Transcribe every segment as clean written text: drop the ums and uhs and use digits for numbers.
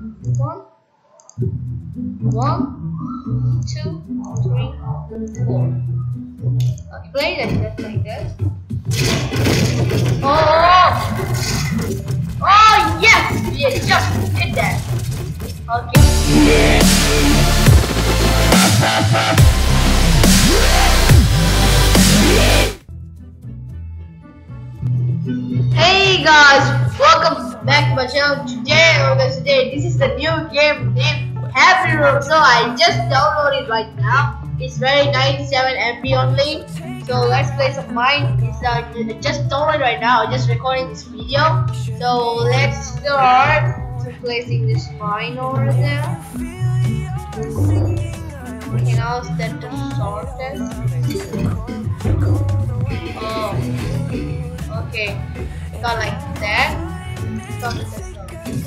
One, one, two, three, four. Okay, play that like that. Oh! Oh yes! We just did that. Okay. Hey guys, welcome back to my channel. Today this is the new game named Happy Room. So I just downloaded it right now. It's very 97 MB only. So let's play some mine. It's just downloaded right now. Just recording this video. So let's start to placing this mine over there. Okay, now set the start test. Oh, okay. Got like that. Stop the test.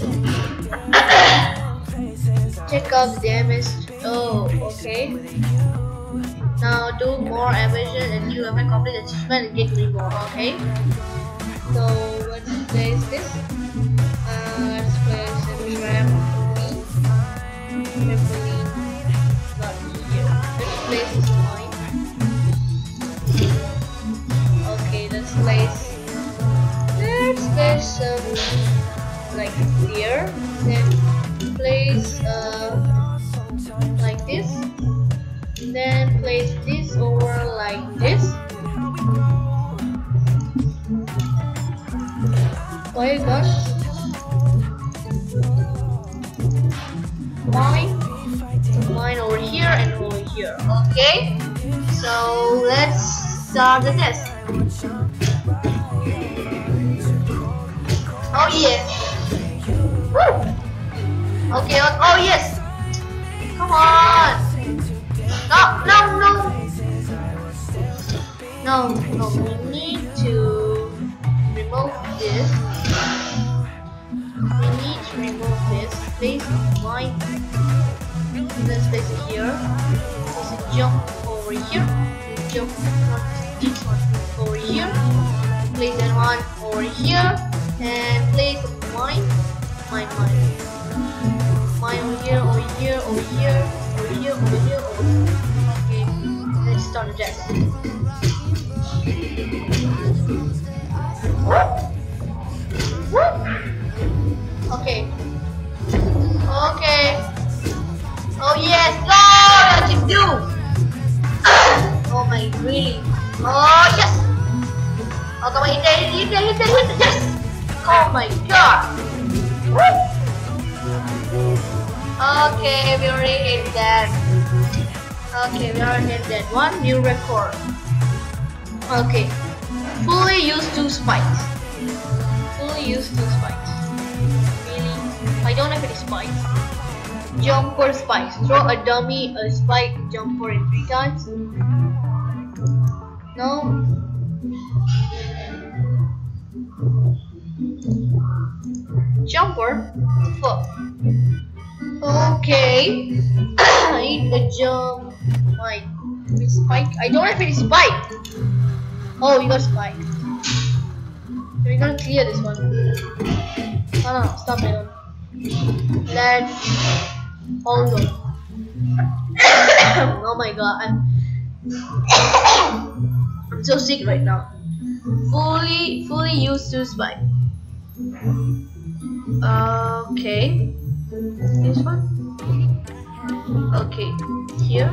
Check out the damage. Oh, okay. Now do more evasion and you have complete achievement and get reward. Okay. So let's place this. Let's place a trampoline. Trampoline. Not here. Let's place this point. Okay, let's place some like here. Then place like this. Then place this over like this. Oh my gosh. Mine over here and over here. Okay. So let's start the test. Oh yes. Woo. Okay. Oh yes. Come on. No. We need to remove this. Place mine. Let's place it here. Place a jump over here. Jump this one over here. Place that one over here. And place mine over here. Okay, let's start the test. Okay. Oh yes, go! What you do? Oh my, really? Oh yes! Oh come on, hit that, yes! Oh my god! Okay, we already hit that. Okay, we already hit that one. New record. Okay. Fully use 2 spikes. Really? I don't have any spikes. Jumper spikes. Throw a dummy, a spike, jumper in 3 times. No. Jumper. Fuck. Okay. I need a jump. Wait. With spike. I don't have any spike. Oh, you got spike. We're gonna clear this one. No, stop it. Let's hold on. Oh my god, I'm so sick right now. Fully used to spike. Okay. This one. Okay. Here.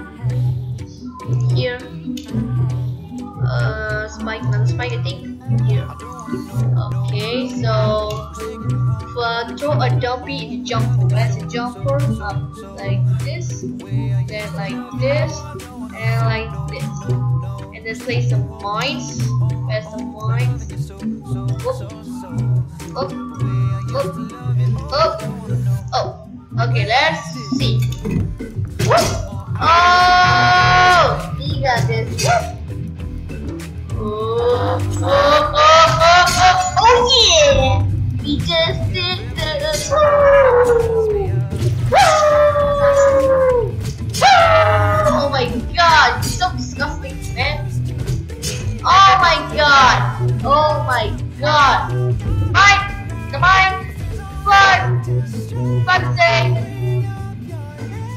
Spike, another spike, I think. Here. Okay, so throw a dumpy into jumper. Where's a jumper? Up like this, then like this, and like this. And then place some mines. Where's the mines? Up. Oh. Okay, let's see. Oh, we got this. Oh yeah! We just did this. Oh my god, it's so disgusting, man. Oh my god. Mine. Come on. Fly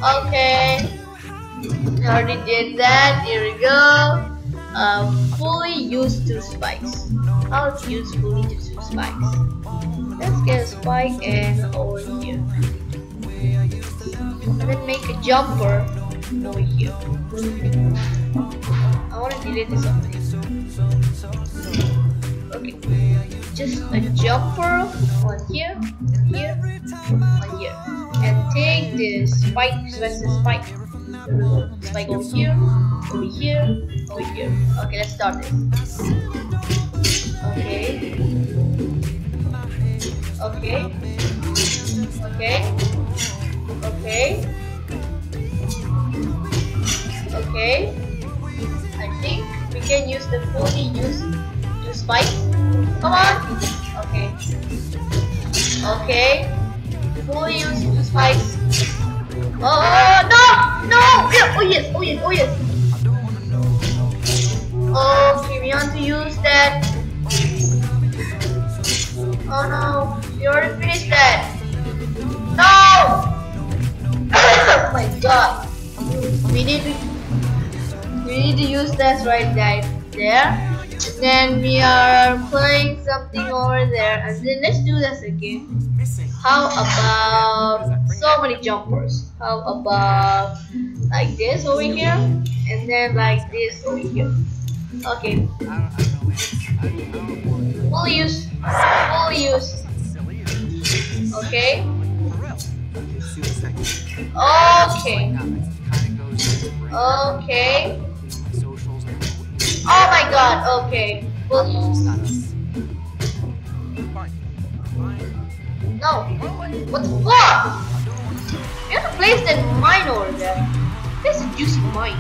Okay. I already did that. Here we go. Fully use 2 spikes. How to use fully to 2 spikes? Let's get a spike and over here. And then make a jumper over here. I want to delete this already. Okay. Just a jumper on here, here, on here. And take this spike, where's the spike? Spike over here, over here, over here. Okay, let's start this. Okay. Okay. Okay. Okay. Okay. I think we can use the fully use 2 spikes. Come on. Okay. Okay. Fully use 2 spikes. Oh no! No! Oh yes! Oh yes! Oh yes! Okay, we want to use that. Oh no! We already finished that. No! Oh my god! We need to use that right there. And then we are playing something over there. And then let's do this again. How about so many jumpers? How about like this over here, and then like this over here? Okay. Full use. Full use. Okay. Okay. Okay. Oh my god. Okay. Full use. No. What the fuck? You have to place that mine over there. This is a juicy mine.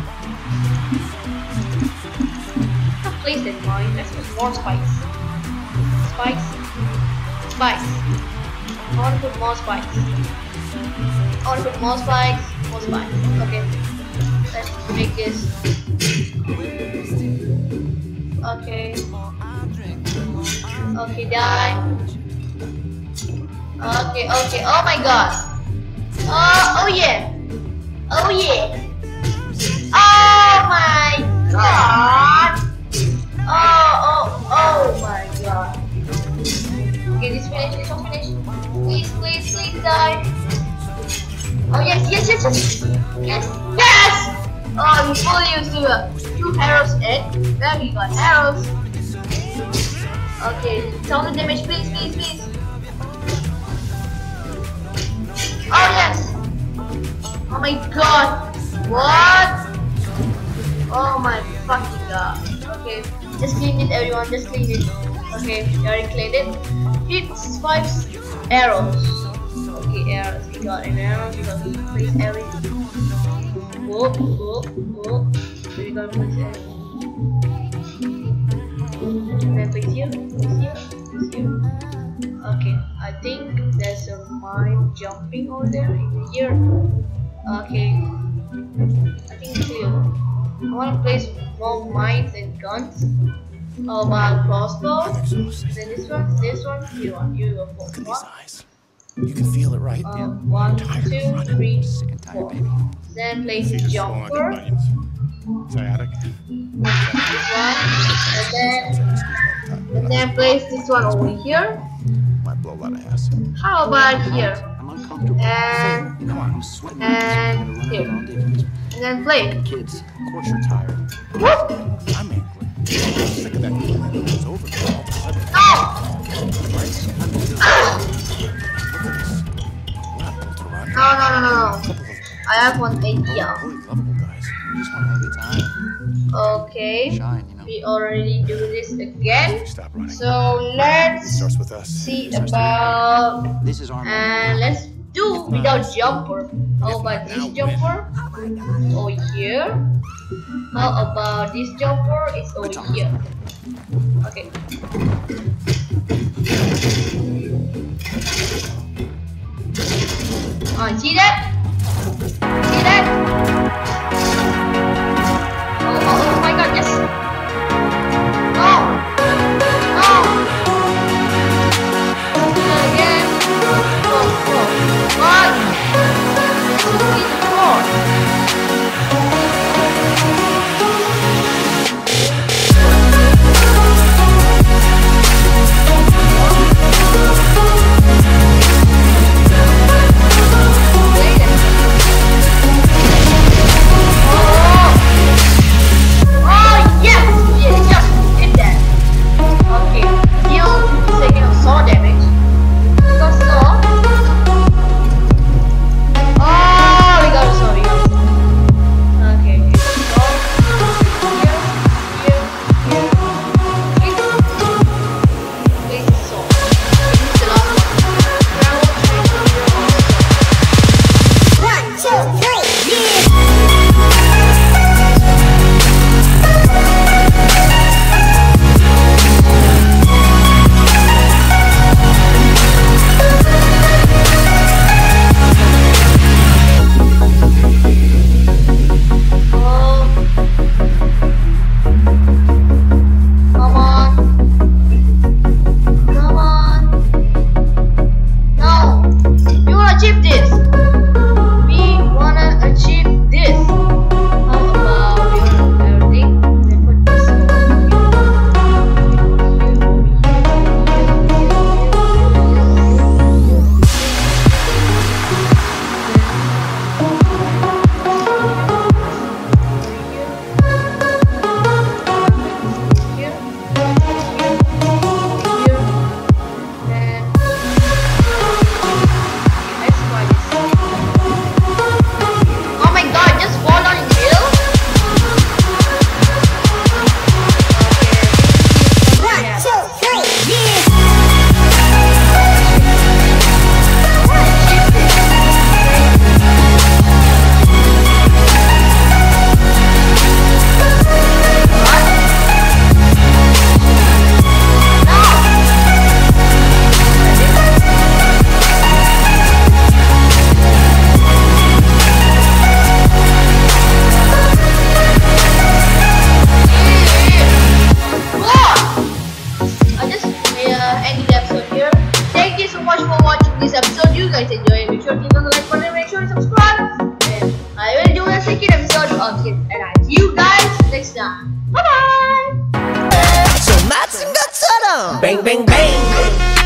You have to place that mine. Let's put more spikes. Spikes. Spikes. I want to put more spikes. I want to put more spikes. More spikes. Okay. Let's make this. Okay. Okay, die. Okay, okay, oh my god. Oh yeah. Oh yeah. Oh my god. Oh my god. Okay, this finish, this one finish. Please, please, please die. Oh yes, yes, yes, yes. Yes, yes! Oh, we fully used 2 arrows in. There we got arrows. Okay, tell the damage, please, please, please. Oh yes! Oh my god! What? Oh my fucking god. Okay, just clean it everyone, just clean it. Okay, we already cleaned it. Hit 5 arrows. Okay, arrows. We got an arrow, so we place everything. Whoop, whoop, whoop. So we gotta place everything. And then place here, place here, place here. Okay, I think there's a mine jumping over there in here. Okay, I think it's clear. I want to place more mines and guns. How about crossbow? Then this one, you go for Look at these eyes. You can feel it, right? 1, 2, 3, 4. Then place jumper. Sciatic. This one, and then place this one over here. Might blow a lot of ass. How about here? I'm uncomfortable. And here. And then play. Kids, of course you're tired. Whoop! I'm angry. I'm sick of that feeling. It's over. All of a sudden. No! No. I have one idea. Really lovable guys. We just want to have a good time. Okay. Shine, you know. We already do this again. Stop running. So let's Starts with us. see about This is our and let's do without jumper. How about this jumper? Over here. How about this jumper? It's over here. Okay. Oh, see that? See that? Oh my god, yes! No! No! Again! What? This is the floor! episode you guys enjoy. Make sure to click on the like button and make sure to subscribe. And I will do a second episode of it. And I'll see you guys next time. Bye bye. So bang bang bang.